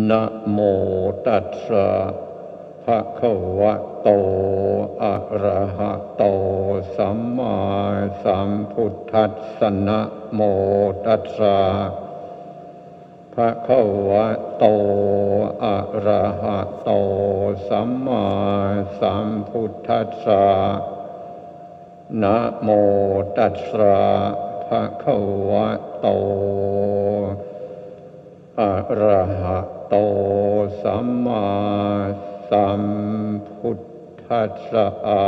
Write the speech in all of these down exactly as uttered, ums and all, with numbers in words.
นะโมตัสสะภะคะวะโตอะระหะโตสัมมาสัมพุทธัสสะนะโมตัสสะภะคะวะโตอะระหะโตสัมมาสัมพุทธัสสะนะโมตัสสะภะคะวะโตอะระหะโตสัมมาสัมพุทธัสสะ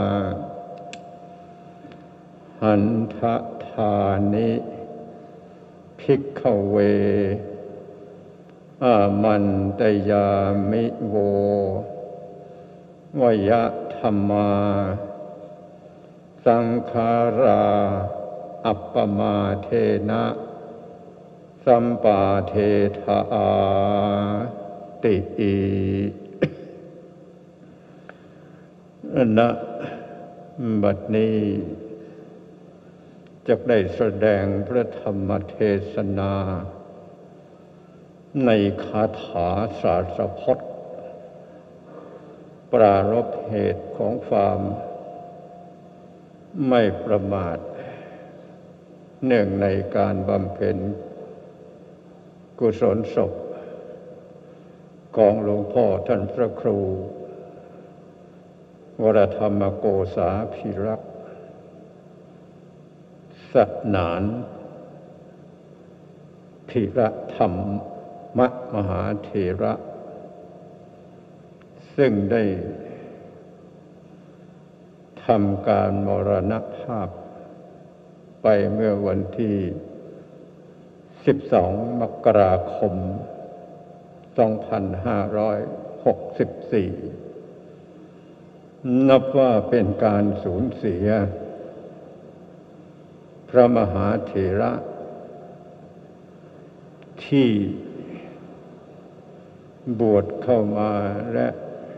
หันทธานิภิกขเวอามันตยามิโววยธัมมาสังขาราอัปปมาเทนะสัมปาเทธาติอิณบัดนี้จะได้แสดงพระธรรมเทศนาในคาถาศาสพจน์ปรารภเหตุของความไม่ประมาทเนื่องในการบำเพ็ญกุศลศพของหลวงพ่อท่านพระครูวรธรรมโกษาภิรักษ์สนานภิระธรรมมหาเถระซึ่งได้ทำการมรณภาพไปเมื่อวันที่สิบสองมกราคมสองพันห้าร้อยหกสิบสี่นับว่าเป็นการสูญเสียพระมหาเถระที่บวชเข้ามาและ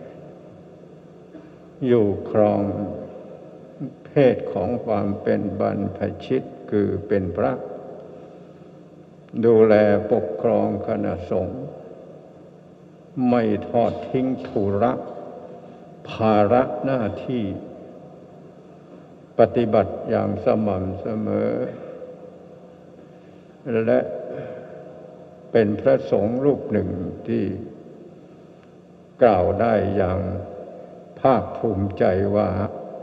อยู่ครองเพศของความเป็นบรรพชิตคือเป็นพระดูแลปกครองคณะสงฆ์ไม่ทอดทิ้งธุระภาระหน้าที่ปฏิบัติอย่างสม่ำเสมอและเป็นพระสงฆ์รูปหนึ่งที่กล่าวได้อย่างภาคภูมิใจว่า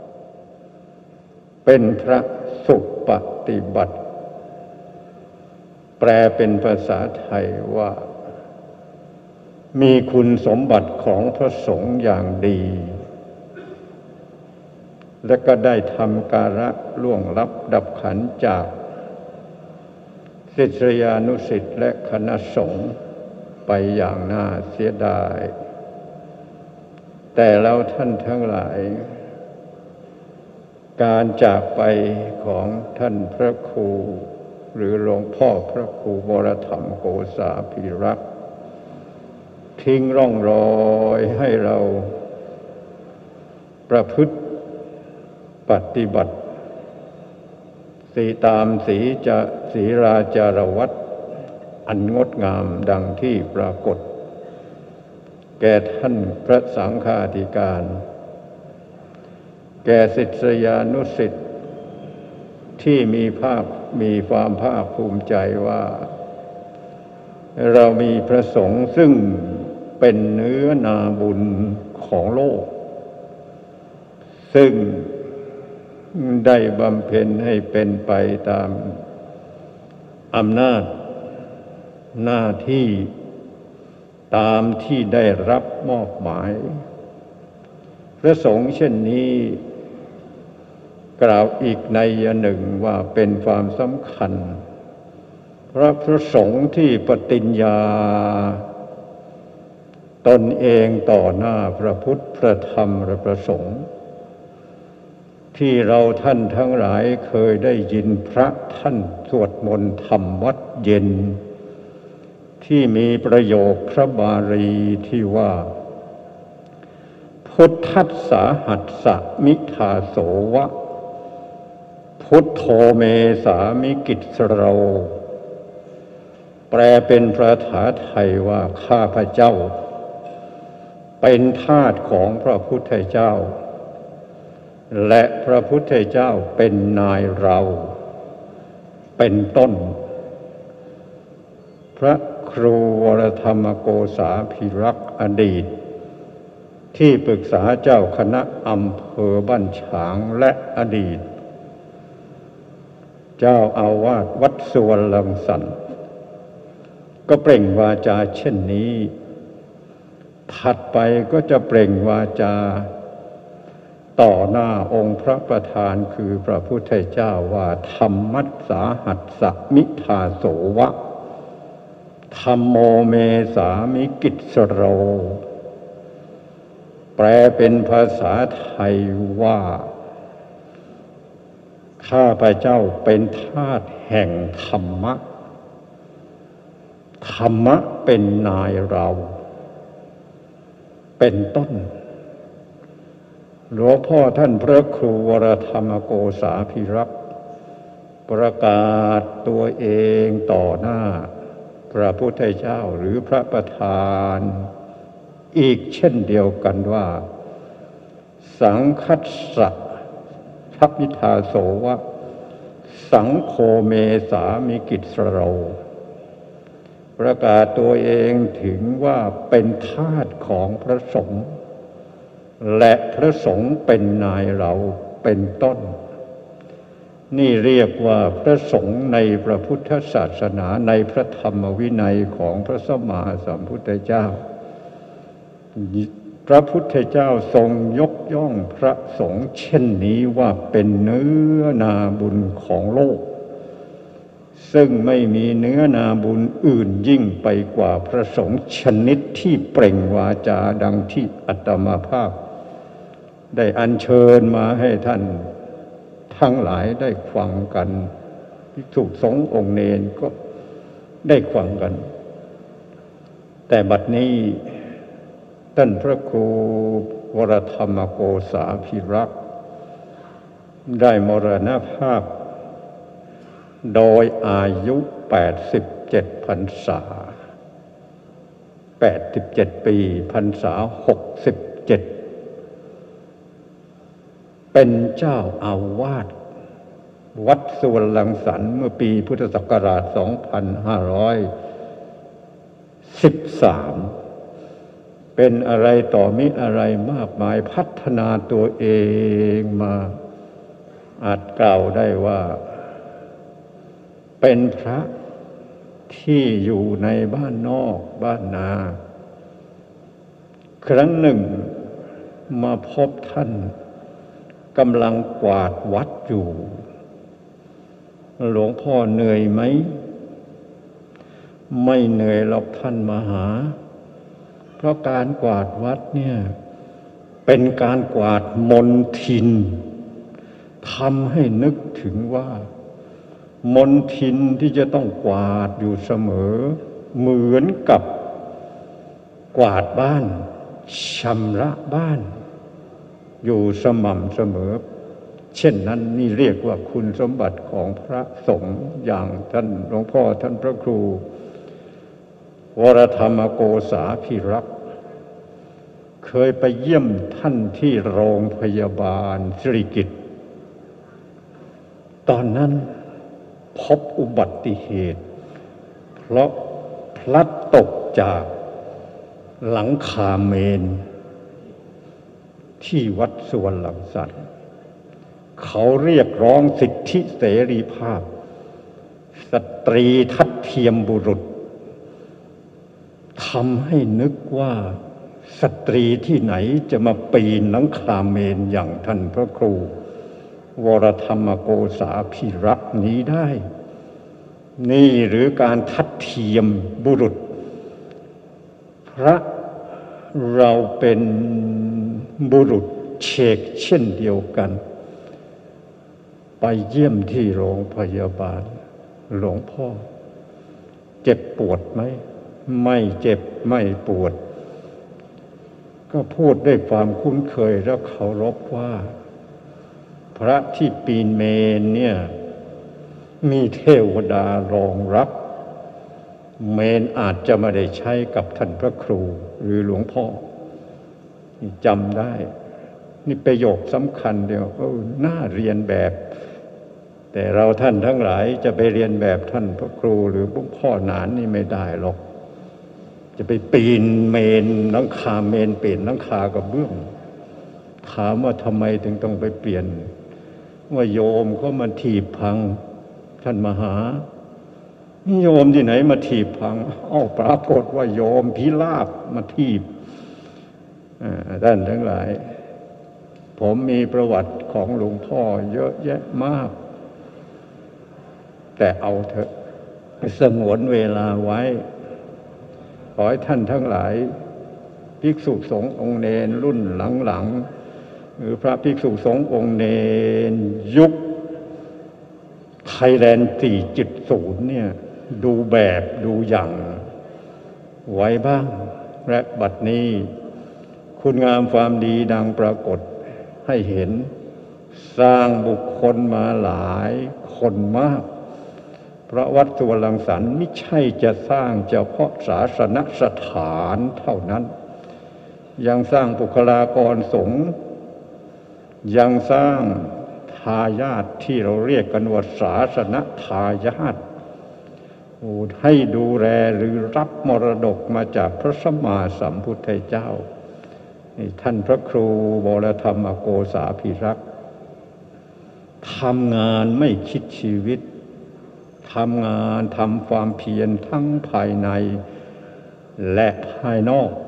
เป็นพระสุปฏิบัติแปลเป็นภาษาไทยว่ามีคุณสมบัติของพระสงฆ์อย่างดีและก็ได้ทำการะล่วงลับดับขันจากศิษยานุศิษย์และคณะสงฆ์ไปอย่างน่าเสียดายแต่แล้วท่านทั้งหลายการจากไปของท่านพระครูหรือหลวงพ่อพระครูวรธรรมโกษาภิรักษ์ทิ้งร่องรอยให้เราประพฤติปฏิบัติสีตามสีจะสีราจารวัตรอันงดงามดังที่ปรากฏแก่ท่านพระสังฆาธิการแก่ศิษยานุศิษย์ที่มีภาคมีความภาคภูมิใจว่าเรามีพระสงฆ์ซึ่งเป็นเนื้อนาบุญของโลกซึ่งได้บำเพ็ญให้เป็นไปตามอำนาจหน้าที่ตามที่ได้รับมอบหมายพระสงฆ์เช่นนี้กล่าวอีกนัยหนึ่งว่าเป็นความสำคัญเพราะพระสงฆ์ที่ปฏิญญาตนเองต่อหน้าพระพุทธพระธรรมและพระสงฆ์ที่เราท่านทั้งหลายเคยได้ยินพระท่านสวดมนต์ธรรมวัดเย็นที่มีประโยคพระบาลีที่ว่าพุทธัสสะหัสสะมิทาโสวะพุทโธเมสามิกิจสโรแปลเป็นภาษาไทยว่าข้าพเจ้าเป็นทาสของพระพุทธเจ้าและพระพุทธเจ้าเป็นนายเราเป็นต้นพระครูวรธรรมโกษาภิรักษ์อดีตที่ปรึกษาเจ้าคณะอำเภอบ้านฉางและอดีตเจ้าอาวาสวัดสุวรรณรังสรรค์ก็เปล่งวาจาเช่นนี้ถัดไปก็จะเปล่งวาจาต่อหน้าองค์พระประธานคือพระพุทธเจ้าว่าธรรมัสสาหัสสมิทาโสวะธัมโมเมสามิกิสโรแปลเป็นภาษาไทยว่าข้าพเจ้าเป็นทาสแห่งธรรมะธรรมะเป็นนายเราเป็นต้นหลวงพ่อท่านพระครูวรธรรมโกษาภิรักษ์ประกาศตัวเองต่อหน้าพระพุทธเจ้าหรือพระประธานอีกเช่นเดียวกันว่าสังคัสสะทัพมิทาโสวะสังโฆเมสามิกิสโรประกาศตัวเองถึงว่าเป็นทาสของพระสงฆ์และพระสงฆ์เป็นนายเราเป็นต้นนี่เรียกว่าพระสงฆ์ในพระพุทธศาสนาในพระธรรมวินัยของพระสัมมาสัมพุทธเจ้าพระพุทธเจ้าทรงยกย่องพระสงฆ์เช่นนี้ว่าเป็นเนื้อนาบุญของโลกซึ่งไม่มีเนื้อนาบุญอื่นยิ่งไปกว่าพระสงฆ์ชนิดที่เปล่งวาจาดังที่อาตมาภาพได้อัญเชิญมาให้ท่านทั้งหลายได้ฟังกันภิกษุสงฆ์องค์เณรก็ได้ฟังกันแต่บัดนี้ท่านพระครูวรธรรมโกษาภิรักษ์ได้มรณภาพโดยอายุแปดสิบเจ็ดพรรษาแปดสิบเจ็ดปีพรรษาหกสิบเจ็ดเป็นเจ้าอาวาสวัดสุวรรณรังสรรค์เมื่อปีพุทธศักราชสองพันห้าร้อยสิบสามเป็นอะไรต่อมิอะไรมากมายพัฒนาตัวเองมาอาจกล่าวได้ว่าเป็นพระที่อยู่ในบ้านนอกบ้านนาครั้งหนึ่งมาพบท่านกำลังกวาดวัดอยู่หลวงพ่อเหนื่อยไหมไม่เหนื่อยหรอกท่านมหาเพราะการกวาดวัดเนี่ยเป็นการกวาดมลทินทำให้นึกถึงว่ามลทินที่จะต้องกวาดอยู่เสมอเหมือนกับกวาดบ้านชำระบ้านอยู่สม่ำเสมอเช่นนั้นนี่เรียกว่าคุณสมบัติของพระสงฆ์อย่างท่านหลวงพ่อท่านพระครูวรธรรมโกษาภิรักษ์เคยไปเยี่ยมท่านที่โรงพยาบาลสิริกิติ์ตอนนั้นพบอุบัติเหตุเพราะพลัดตกจากหลังคาเมนที่วัดสุวรรณรังสรรค์เขาเรียกร้องสิทธิเสรีภาพสตรีทัดเทียมบุรุษทำให้นึกว่าสตรีที่ไหนจะมาปีนหลังคาเมนอย่างท่านพระครูวรธรรมโกษาภิรักษ์นี้ได้นี่หรือการทัดเทียมบุรุษพระเราเป็นบุรุษเชกเช่นเดียวกันไปเยี่ยมที่โรงพยาบาลหลวงพ่อเจ็บปวดไหมไม่เจ็บไม่ปวดก็พูดด้วยความคุ้นเคยและเคารพว่าพระที่ปีนเมนเนี่ยมีเทวดารองรับเมนอาจจะไม่ได้ใช้กับท่านพระครูหรือหลวงพ่อจำได้นี่ประโยคสำคัญเดียวเออน่าเรียนแบบแต่เราท่านทั้งหลายจะไปเรียนแบบท่านพระครูหรือหลวงพ่อหนานนี่ไม่ได้หรอกจะไปปีนเมนหลังคาเมนเปลี่ยนหลังคากระเบื้องถามว่าทำไมถึงต้องไปเปลี่ยนว่าโยมเขามาถีบพังท่านมหาโยมที่ไหนมาถีบพังอ้าวปรากฏว่าโยมพิราบมาถีบท่านทั้งหลายผมมีประวัติของหลวงพ่อเยอะแยะมากแต่เอาเถอะสงวนเวลาไว้ขอให้ท่านทั้งหลายภิกษุสงฆ์องค์เนรรุ่นหลังๆหรือพระภิกษุสงฆ์องค์เนรยุคไทยแลนด์ สี่จุดศูนย์ เนี่ยดูแบบดูอย่างไว้บ้างและบัดนี้คุณงามความดีดังปรากฏให้เห็นสร้างบุคคลมาหลายคนมากเพราะวัดสุวรรณรังสรรค์ไม่ใช่จะสร้างเฉพาะศาสนสถานเท่านั้นยังสร้างบุคลากรสงฆ์ยังสร้างทายาทที่เราเรียกกันว่าศาสนทายาทให้ดูแลหรือรับมรดกมาจากพระสัมมาสัมพุทธเจ้าท่านพระครูวรธรรมโกษาภิรักษ์ทำงานไม่คิดชีวิตทำงานทำความเพียรทั้งภายในและภายนอก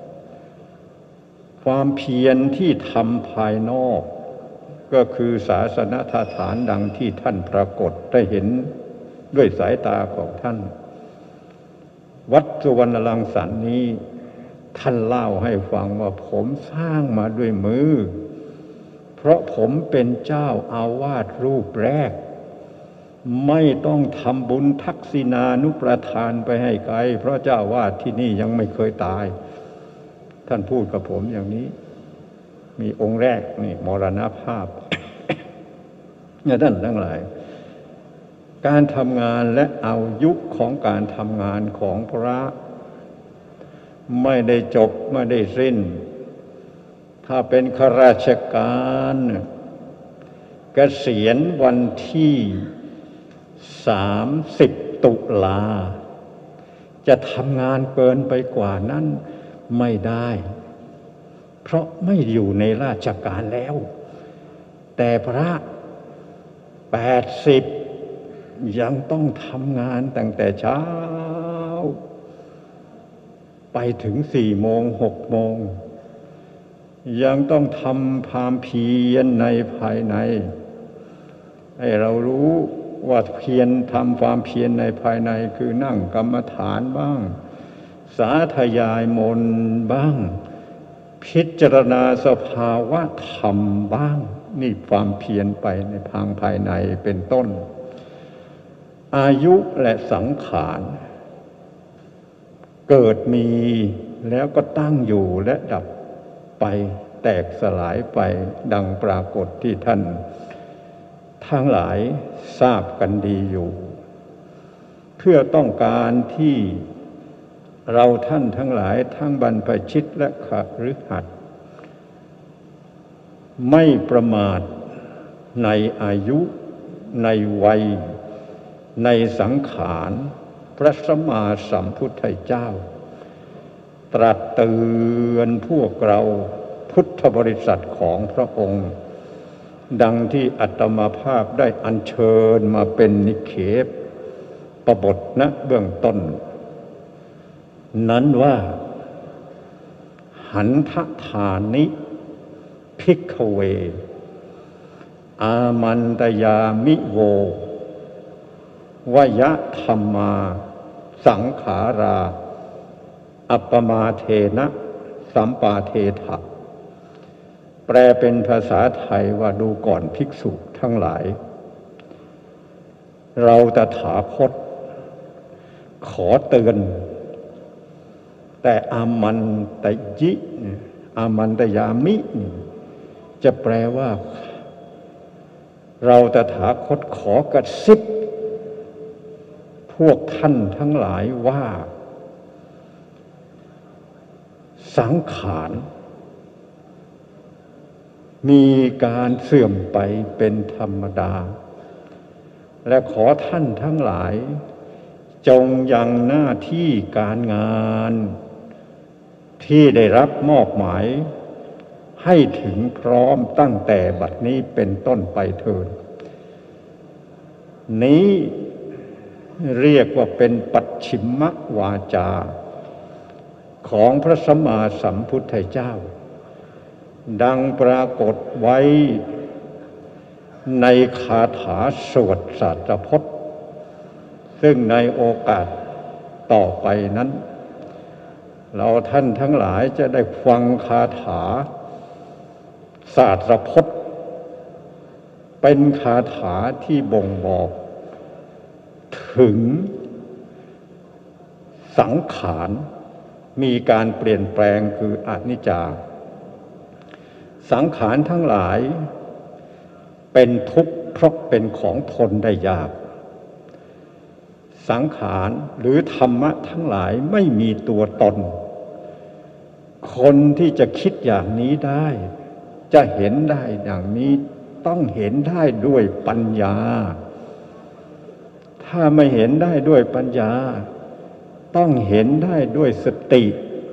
ความเพียรที่ทำภายนอกก็คือศาสนสถานดังที่ท่านปรากฏได้เห็นด้วยสายตาของท่านวัดสุวรรณรังสรรค์นี้ท่านเล่าให้ฟังว่าผมสร้างมาด้วยมือเพราะผมเป็นเจ้าอาวาสรูปแรกไม่ต้องทำบุญทักษิณานุประทานไปให้ไกลเพราะเจ้าอาวาสที่นี่ยังไม่เคยตายท่านพูดกับผมอย่างนี้มีองค์แรกนี่มรณภาพ เนี่ยท่านทั้งหลายการทำงานและอายุของการทำงานของพระไม่ได้จบไม่ได้สิ้นถ้าเป็นข้าราชการเกษียณวันที่สามสิบตุลาจะทำงานเกินไปกว่านั้นไม่ได้เพราะไม่อยู่ในราชการแล้วแต่พระแปดสิบยังต้องทำงานตั้งแต่เช้าไปถึงสี่โมงหกโมงยังต้องทำความเพียรในภายในให้เรารู้ว่าเพียรทำความเพียรในภายในคือนั่งกรรมฐานบ้างสาธยายมนต์บ้างพิจารณาสภาวะธรรมบ้างนี่ความเพียรไปในทางภายในเป็นต้นอายุและสังขารเกิดมีแล้วก็ตั้งอยู่และดับไปแตกสลายไปดังปรากฏที่ท่านทั้งหลายทราบกันดีอยู่เพื่อต้องการที่เราท่านทั้งหลายทั้งบรรพชิตและคฤหัสถ์ไม่ประมาทในอายุในวัยในสังขารพระสัมมาสัมพุทธเจ้าตรัสเตือนพวกเราพุทธบริษัทของพระองค์ดังที่อาตมาภาพได้อัญเชิญมาเป็นนิเคปปบทณเบื้องต้นนั้นว่าหันทธานิภิกขเวอามันตยามิโววยะธรรมาสังขาราอัปปมาเทนะสัมปาเทถะแปลเป็นภาษาไทยว่าดูก่อนภิกษุทั้งหลายเราตถาคตขอเตือนแต่อามันตยิอามันตยามิจะแปลว่าเราตถาคตขอกระซิบพวกท่านทั้งหลายว่าสังขารมีการเสื่อมไปเป็นธรรมดาและขอท่านทั้งหลายจงยังหน้าที่การงานที่ได้รับมอบหมายให้ถึงพร้อมตั้งแต่บัดนี้เป็นต้นไปเถิดนี้เรียกว่าเป็นปัจฉิมวาจาของพระสัมมาสัมพุทธเจ้าดังปรากฏไว้ในคาถาสวดศาสตรพจน์ซึ่งในโอกาสต่อไปนั้นเราท่านทั้งหลายจะได้ฟังคาถาศาสตรพจน์เป็นคาถาที่บ่งบอกถึงสังขารมีการเปลี่ยนแปลงคืออนิจจาสังขารทั้งหลายเป็นทุกข์เพราะเป็นของทนได้ยากสังขารหรือธรรมะทั้งหลายไม่มีตัวตนคนที่จะคิดอย่างนี้ได้จะเห็นได้อย่างนี้ต้องเห็นได้ด้วยปัญญาถ้าไม่เห็นได้ด้วยปัญญาต้องเห็นได้ด้วยสติ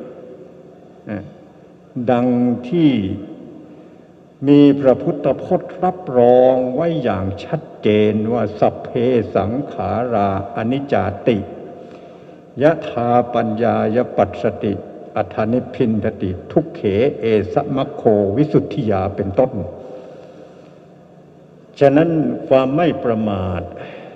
ดังที่มีพระพุทธพจน์รับรองไว้อย่างชัดเจนว่าสัพเพสังขาราอนิจจาติยะถาปัญญายปัสสติอัฏฐานิพพินทติทุกเขเอสมัคโควิสุทธิยาเป็นต้นฉะนั้นความไม่ประมาท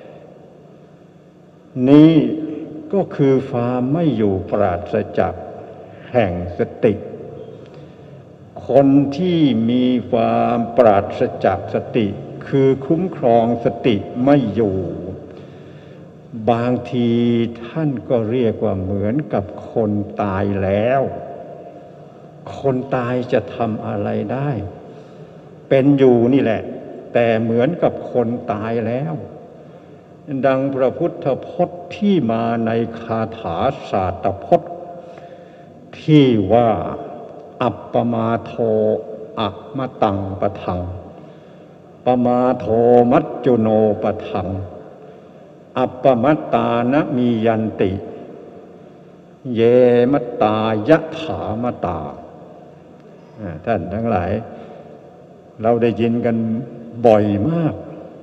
นี้ก็คือความไม่อยู่ปราศจากแห่งสติคนที่มีความปราศจากสติคือคุ้มครองสติไม่อยู่บางทีท่านก็เรียกว่าเหมือนกับคนตายแล้วคนตายจะทำอะไรได้เป็นอยู่นี่แหละแต่เหมือนกับคนตายแล้วดังพระพุทธพจน์ที่มาในคาถาศาสตรพจน์ที่ว่าอัปปมาโทอะมะตังปะทังปมาโทมัจจุโนปะทังอัปปมัตตานะมียันติเยมัตตายะถามตาท่านทั้งหลายเราได้ยินกันบ่อยมาก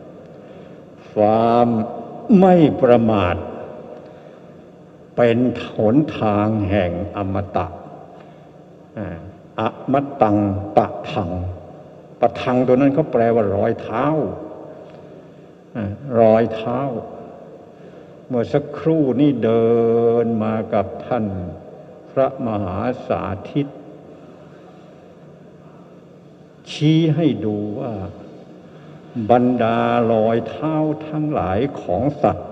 ความไม่ประมาทเป็นหนทางแห่งอมตะอะมัตตังปะทังปะทังตัวนั้นเขาแปลว่ารอยเท้ารอยเท้าเมื่อสักครู่นี่เดินมากับท่านพระมหาสาธิตชี้ให้ดูว่าบรรดารอยเท้าทั้งหลายของสัตว์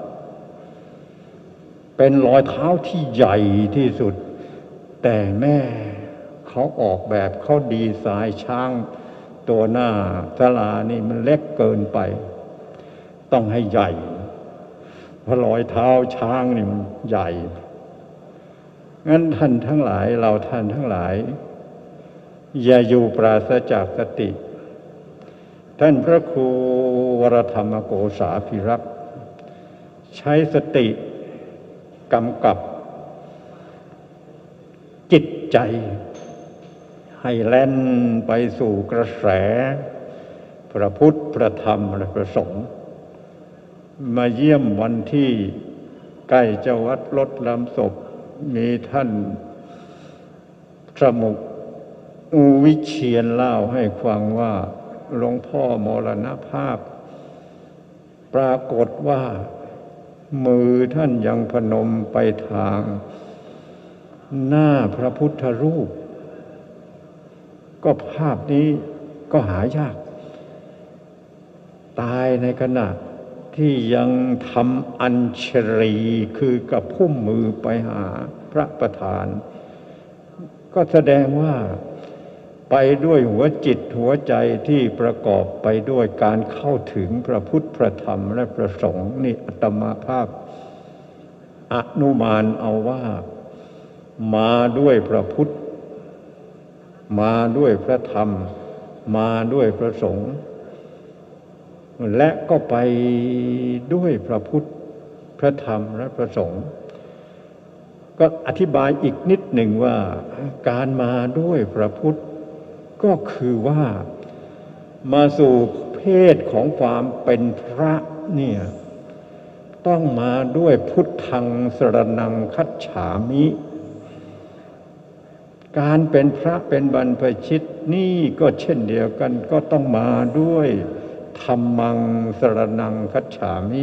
เป็นรอยเท้าที่ใหญ่ที่สุดแต่แม่เขาออกแบบเขาดีไซน์ช้างตัวหน้าศาลานี่มันเล็กเกินไปต้องให้ใหญ่เพราะรอยเท้าช้างนี่มันใหญ่งั้นท่านทั้งหลายเราท่านทั้งหลายอย่าอยู่ปราศจากสติท่านพระครูวรธรรมโกษาภิรักษ์ใช้สติกำกับจิตใจให้แล่นไปสู่กระแสพระพุทธพระธรรมและพระสงฆ์มาเยี่ยมวันที่ใกล้จะวัดรถลำศพมีท่านสมุกอุวิเชียนเล่าให้ฟังว่าหลวงพ่อมรณภาพปรากฏว่ามือท่านยังพนมไปทางหน้าพระพุทธรูปก็ภาพนี้ก็หายากตายในขณะที่ยังทำอัญชลีคือกับพุ่มมือไปหาพระประธานก็แสดงว่าไปด้วยหัวจิตหัวใจที่ประกอบไปด้วยการเข้าถึงพระพุทธพระธรรมและพระสงฆ์นี่อาตมาภาพอนุมานเอาว่ามาด้วยพระพุทธมาด้วยพระธรรมมาด้วยพระสงฆ์และก็ไปด้วยพระพุทธพระธรรมและพระสงฆ์ก็อธิบายอีกนิดหนึ่งว่าการมาด้วยพระพุทธก็คือว่ามาสู่เพศของความเป็นพระเนี่ยต้องมาด้วยพุทธังสรณังคัจฉามิการเป็นพระเป็นบรรพชิตนี่ก็เช่นเดียวกันก็ต้องมาด้วยธัมมังสรณังคัจฉามิ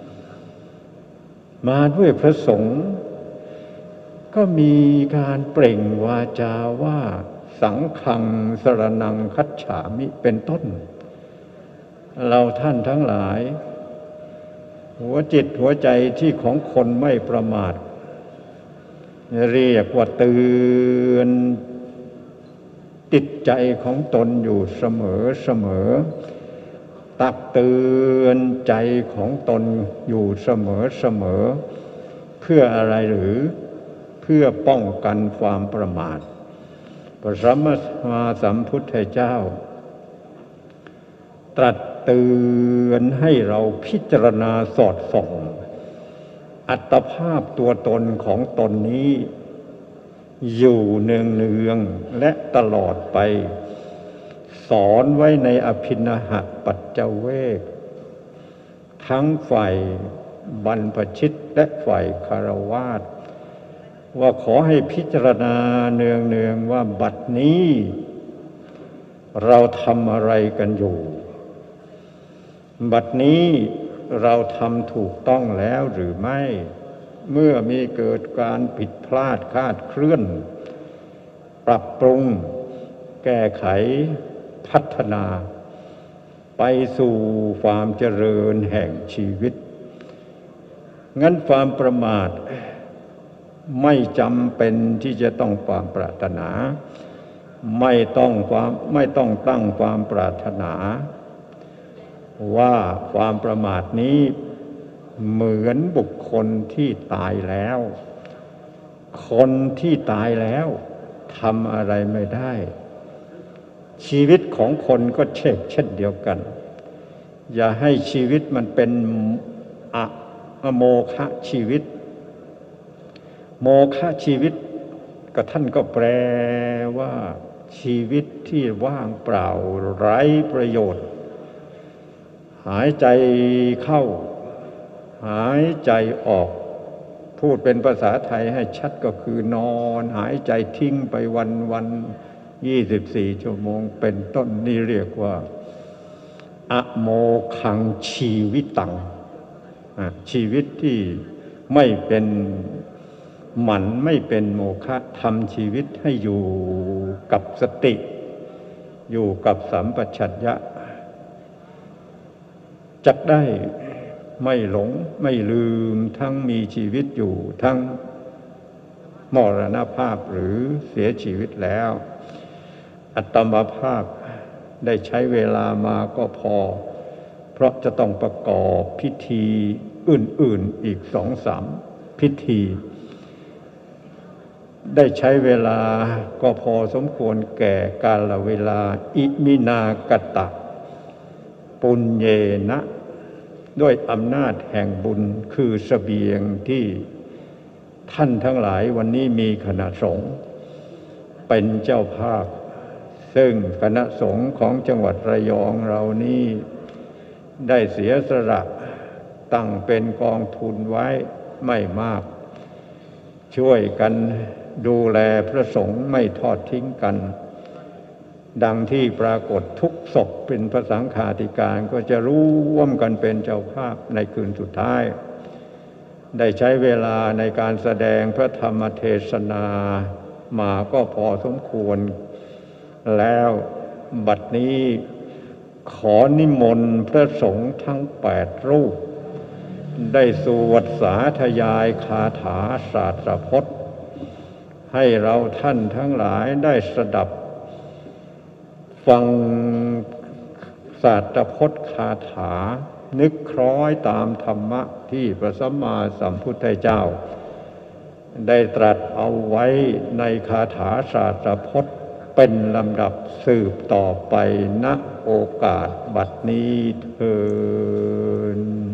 มาด้วยพระสงฆ์ก็มีการเปล่งวาจาว่าสังฆังสรณังคัจฉามิเป็นต้นเราท่านทั้งหลายหัวจิตหัวใจที่ของคนไม่ประมาทเรียกว่าเตือนจิตใจของตนอยู่เสมอเสมอตักเตือนใจของตนอยู่เสมอเสมอเพื่ออะไรหรือเพื่อป้องกันความประมาทพระสัมมาสัมพุทธเจ้าตรัสเตือนให้เราพิจารณาสอดส่องอัตภาพตัวตนของตนนี้อยู่เนืองๆและตลอดไปสอนไว้ในอภินหปัจจเวกทั้งฝ่ายบรรพชิตและฝ่ายคฤหัสถ์ว่าขอให้พิจารณาเนืองๆว่าบัดนี้เราทำอะไรกันอยู่บัดนี้เราทำถูกต้องแล้วหรือไม่เมื่อมีเกิดการผิดพลาดคลาดเคลื่อนปรับปรุงแก้ไขพัฒนาไปสู่ความเจริญแห่งชีวิตงั้นความประมาทไม่จำเป็นที่จะต้องความปรารถนาไม่ต้องความไม่ต้องตั้งความปรารถนาว่าความประมาทนี้เหมือนบุคคลที่ตายแล้วคนที่ตายแล้วทำอะไรไม่ได้ชีวิตของคนก็เช่นเช่นเดียวกันอย่าให้ชีวิตมันเป็นอะโมฆะชีวิตโมฆะชีวิตก็ท่านก็แปลว่าชีวิตที่ว่างเปล่าไร้ประโยชน์หายใจเข้าหายใจออกพูดเป็นภาษาไทยให้ชัดก็คือนอนหายใจทิ้งไปวันวันยี่สิบสี่ชั่วโมงเป็นต้นนี่เรียกว่าอโมคังชีวิตังชีวิตที่ไม่เป็นหมันไม่เป็นโมฆะทำชีวิตให้อยู่กับสติอยู่กับสัมปชัญญะจักได้ไม่หลงไม่ลืมทั้งมีชีวิตอยู่ทั้งมรณภาพหรือเสียชีวิตแล้วอัตมภาพได้ใช้เวลามาก็พอเพราะจะต้องประกอบพิธีอื่นๆอีกสองสามพิธีได้ใช้เวลาก็พอสมควรแก่กาลเวลาอิมินากตะปุญเยนะด้วยอำนาจแห่งบุญคือเสบียงที่ท่านทั้งหลายวันนี้มีคณะสงฆ์เป็นเจ้าภาพซึ่งคณะสงฆ์ของจังหวัดระยองเรานี้ได้เสียสละตั้งเป็นกองทุนไว้ไม่มากช่วยกันดูแลพระสงฆ์ไม่ทอดทิ้งกันดังที่ปรากฏทุกศพเป็นพระสังฆาธิการก็จะร่วมกันเป็นเจ้าภาพในคืนสุดท้ายได้ใช้เวลาในการแสดงพระธรรมเทศนามาก็พอสมควรแล้วบัดนี้ขอนิมนต์พระสงฆ์ทั้งแปดรูปได้สวดสาธยายคาถาศาสตรพจน์ให้เราท่านทั้งหลายได้สดับฟังศาสตรพจน์คาถานึกคล้อยตามธรรมะที่พระสัมมาสัมพุทธเจ้าได้ตรัสเอาไว้ในคาถาศาสตรพจน์เป็นลำดับสืบต่อไปณโอกาสบัดนี้เทอญ